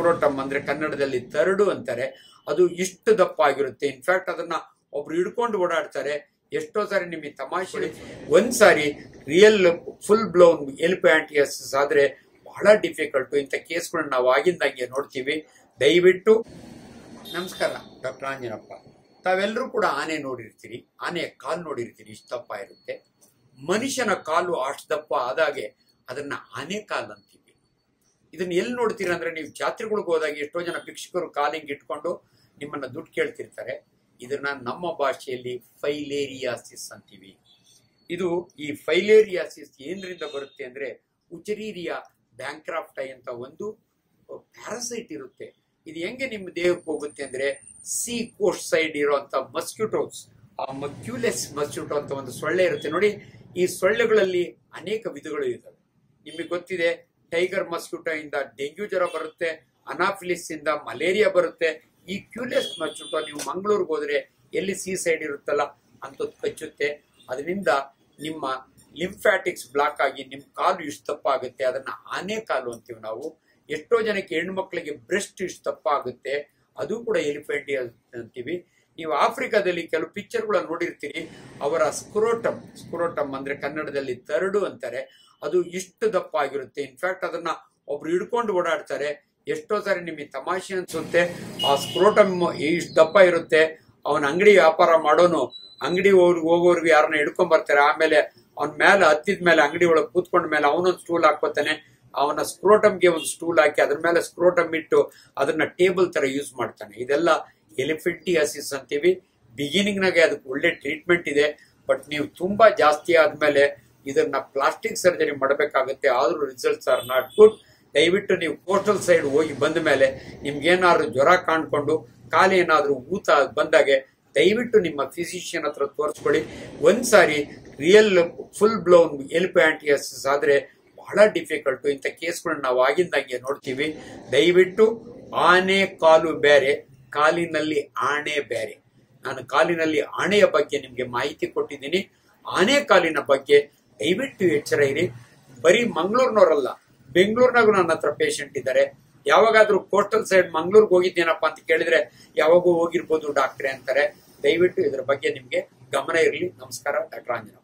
ಸ್ಕ್ರೋಟಮ್ ಅಂದ್ರೆ ಕನ್ನಡದಲ್ಲಿ ತರಡು ಅಂತಾರೆ. ಅದು ಇಷ್ಟು ದಪ್ಪ ಆಗಿರುತ್ತೆ. ಇನ್ಫ್ಯಾಕ್ಟ್ ಅದನ್ನ ಒಬ್ರು ಹಿಡ್ಕೊಂಡು ಓಡಾಡ್ತಾರೆ. ಎಷ್ಟೋ ಸಾರಿ ನಿಮಗೆ ತಮಾಷೆ, ಒಂದ್ಸಾರಿ ರಿಯಲ್ ಫುಲ್ ಬ್ಲೌನ್ ಎಲಿಫ್ಯಾಂಟಿಯಾಸಿಸ್ ಆದ್ರೆ ಬಹಳ ಡಿಫಿಕಲ್ಟ್. ಇಂಥ ಕೇಸ್ಗಳನ್ನ ನಾವು ಆಗಿಂದಾಗೆ ನೋಡ್ತೀವಿ. ದಯವಿಟ್ಟು ನಮಸ್ಕಾರ, ಡಾಕ್ಟರ್ ಆಂಜನಪ್ಪ. ತಾವೆಲ್ಲರೂ ಕೂಡ ಆನೆ ನೋಡಿರ್ತೀರಿ, ಆನೆಯ ಕಾಲು ನೋಡಿರ್ತೀರಿ, ಇಷ್ಟು ದಪ್ಪ ಇರುತ್ತೆ. ಮನುಷ್ಯನ ಕಾಲು ಅಷ್ಟು ದಪ್ಪ ಆದಾಗೆ ಅದನ್ನ ಆನೆ ಕಾಲು ಅಂತೀವಿ. ಇದನ್ನ ಎಲ್ಲಿ ನೋಡ್ತೀರಾ ಅಂದ್ರೆ, ನೀವು ಜಾತ್ರೆಗಳಿಗೆ ಹೋದಾಗ ಎಷ್ಟೋ ಜನ ಭಿಕ್ಷುಕರು ಕಾಲಿಂಗ್ ಇಟ್ಕೊಂಡು ನಿಮ್ಮನ್ನ ದುಡ್ಡು ಕೇಳ್ತಿರ್ತಾರೆ. ಇದನ್ನ ನಮ್ಮ ಭಾಷೆಯಲ್ಲಿ ಫೈಲೇರಿಯಾಸಿಸ್ ಅಂತೀವಿ. ಇದು ಈ ಫೈಲೇರಿಯಾಸಿಸ್ ಏನ್ರಿಂದ ಬರುತ್ತೆ ಅಂದ್ರೆ, ಉಚರೀರಿಯಾ ಬ್ಯಾಂಕ್ರಾಫ್ಟೈ ಅಂತ ಒಂದು ಪ್ಯಾರಾಸೈಟ್ ಇರುತ್ತೆ. ಇದು ಹೆಂಗೆ ನಿಮ್ಮ ದೇಹಕ್ಕೆ ಹೋಗುತ್ತೆ ಅಂದ್ರೆ, ಸಿ ಕೋಸ್ಟ್ ಸೈಡ್ ಇರುವಂತ ಮಸ್ಕ್ಯೂಟೋಸ್, ಆ ಮಕ್ಯುಲೆಸ್ ಮಸ್ಕ್ಯೂಟೋ ಅಂತ ಒಂದು ಸೊಳ್ಳೆ ಇರುತ್ತೆ ನೋಡಿ. ಈ ಸೊಳ್ಳೆಗಳಲ್ಲಿ ಅನೇಕ ವಿಧಗಳು ಇದ್ದಾವೆ. ನಿಮಗೆ ಗೊತ್ತಿದೆ, ಟೈಗರ್ ಮಸ್ಕ್ಯೂಟೋ ಇಂದ ಡೆಂಗ್ಯೂ ಜ್ವರ ಬರುತ್ತೆ, ಅನಾಫಿಲಿಸ್ ಇಂದ ಮಲೇರಿಯಾ ಬರುತ್ತೆ. ಈ ಕ್ಯೂಲೆಸ್ ಮಸ್ಕ್ಯೂಟೋ ನೀವು ಮಂಗಳೂರಿಗೆ ಹೋದ್ರೆ ಎಲ್ಲಿ ಸಿ ಸೈಡ್ ಇರುತ್ತಲ್ಲ ಅಂತದ್ದು ಕಚ್ಚುತ್ತೆ. ಅದರಿಂದ ನಿಮ್ಮ ಲಿಂಫ್ಯಾಟಿಕ್ಸ್ ಬ್ಲಾಕ್ ಆಗಿ ನಿಮ್ ಕಾಲು ಇಷ್ಟು ದಪ್ಪ ಆಗುತ್ತೆ. ಅದನ್ನ ಆನೆ ಕಾಲು ಅಂತೀವಿ ನಾವು. ಎಷ್ಟೋ ಜನಕ್ಕೆ ಹೆಣ್ಮಕ್ಳಿಗೆ ಬ್ರೆಸ್ಟ್ ಇಷ್ಟು ದಪ್ಪ ಆಗುತ್ತೆ, ಅದು ಕೂಡ ಎಲಿಫೆಂಟಿಯಾಸಿಸ್ ಅಂತೀವಿ. ನೀವು ಆಫ್ರಿಕಾದಲ್ಲಿ ಕೆಲವು ಪಿಕ್ಚರ್ಗಳನ್ನ ನೋಡಿರ್ತೀರಿ. ಅವರ ಸ್ಕ್ರೋಟಮ್ ಅಂದ್ರೆ ಕನ್ನಡದಲ್ಲಿ ತರಡು ಅಂತಾರೆ. ಅದು ಇಷ್ಟು ದಪ್ಪ ಆಗಿರುತ್ತೆ. ಇನ್ಫ್ಯಾಕ್ಟ್ ಅದನ್ನ ಒಬ್ರು ಹಿಡ್ಕೊಂಡು ಓಡಾಡ್ತಾರೆ. ಎಷ್ಟೋ ಸಾರಿ ನಿಮಗೆ ತಮಾಷೆ ಅನ್ಸುತ್ತೆ. ಆ ಸ್ಕ್ರೋಟಮ್ ಇಷ್ಟು ದಪ್ಪ ಇರುತ್ತೆ. ಅವನ ಅಂಗಡಿ ವ್ಯಾಪಾರ ಮಾಡೋನು ಅಂಗಡಿ ಹೋಗೋರ್ಗು ಯಾರನ್ನ ಹಿಡ್ಕೊಂಡ್ ಬರ್ತಾರೆ. ಆಮೇಲೆ ಅವನ ಮೇಲೆ ಹತ್ತಿದ ಮೇಲೆ ಅಂಗಡಿ ಒಳಗೆ ಕೂತ್ಕೊಂಡ ಮೇಲೆ ಅವನೊಂದು ಸ್ಟೂಲ್ ಹಾಕೋತಾನೆ. ಅವನ ಸ್ಕ್ರೋಟಮ್ಗೆ ಒಂದು ಸ್ಟೂಲ್ ಹಾಕಿ ಅದ್ರ ಮೇಲೆ ಸ್ಕ್ರೋಟಮ್ ಇಟ್ಟು ಅದನ್ನ ಟೇಬಲ್ ತರ ಯೂಸ್ ಮಾಡ್ತಾನೆ. ಇದೆಲ್ಲ ಎಲಿಫೆಂಟಿಯಾಸಿಸ್ ಅಂತೀವಿ. ಬಿಗಿನಿಂಗ್ ನಾಗೆ ಅದಕ್ಕೆ ಒಳ್ಳೆ ಟ್ರೀಟ್ಮೆಂಟ್ ಇದೆ. ಬಟ್ ನೀವು ತುಂಬಾ ಜಾಸ್ತಿ ಆದ್ಮೇಲೆ ಇದನ್ನ ಪ್ಲಾಸ್ಟಿಕ್ ಸರ್ಜರಿ ಮಾಡಬೇಕಾಗುತ್ತೆ. ಆದ್ರೂ ರಿಸಲ್ಟ್ಸ್ ಆರ್ ನಾಟ್ ಗುಡ್. ದಯವಿಟ್ಟು ನೀವು ಕೋಸ್ಟಲ್ ಸೈಡ್ ಹೋಗಿ ಬಂದ ಮೇಲೆ ನಿಮ್ಗೇನಾದ್ರು ಜ್ವರ ಕಾಣ್ಕೊಂಡು ಕಾಲೇನಾದ್ರೂ ಊತ ಬಂದಾಗೆ ದಯವಿಟ್ಟು ನಿಮ್ಮ ಫಿಸಿಷಿಯನ್ ಹತ್ರ ತೋರಿಸ್ಕೊಳ್ಳಿ. ಒಂದ್ಸಾರಿ ರಿಯಲ್ ಫುಲ್ ಬ್ಲೌನ್ ಎಲಿಫ್ಯಾಂಟಿಯಾಸಿಸ್ ಆದ್ರೆ ಬಹಳ ಡಿಫಿಕಲ್ಟ್. ಇಂಥ ಕೇಸ್ಗಳನ್ನ ನಾವು ಆಗಿಂದಾಗೆ ನೋಡ್ತೀವಿ. ದಯವಿಟ್ಟು ಆನೆ ಕಾಲು ಬೇರೆ, ಕಾಲಿನಲ್ಲಿ ಆಣೆ ಬೇರೆ. ನಾನು ಕಾಲಿನಲ್ಲಿ ಆಣೆಯ ಬಗ್ಗೆ ನಿಮ್ಗೆ ಮಾಹಿತಿ ಕೊಟ್ಟಿದ್ದೀನಿ. ಆನೆ ಕಾಲಿನ ಬಗ್ಗೆ ದಯವಿಟ್ಟು ಎಚ್ಚರ ಇರಿ. ಬರೀ ಮಂಗಳೂರಿನವರಲ್ಲ, ಬೆಂಗಳೂರಿನಾಗೂ ನನ್ನ ಹತ್ರ ಪೇಷಂಟ್ ಇದ್ದಾರೆ. ಯಾವಾಗಾದ್ರೂ ಕೋಸ್ಟಲ್ ಸೈಡ್ ಮಂಗಳೂರಿಗೆ ಹೋಗಿದ್ದೇನಪ್ಪ ಅಂತ ಕೇಳಿದ್ರೆ ಯಾವಾಗೂ ಹೋಗಿರ್ಬೋದು ಡಾಕ್ಟ್ರೆ ಅಂತಾರೆ. ದಯವಿಟ್ಟು ಇದ್ರ ಬಗ್ಗೆ ನಿಮ್ಗೆ ಗಮನ ಇರಲಿ. ನಮಸ್ಕಾರ, ಡಾಕ್ಟರ್ ಆಂಜನಪ್ಪ.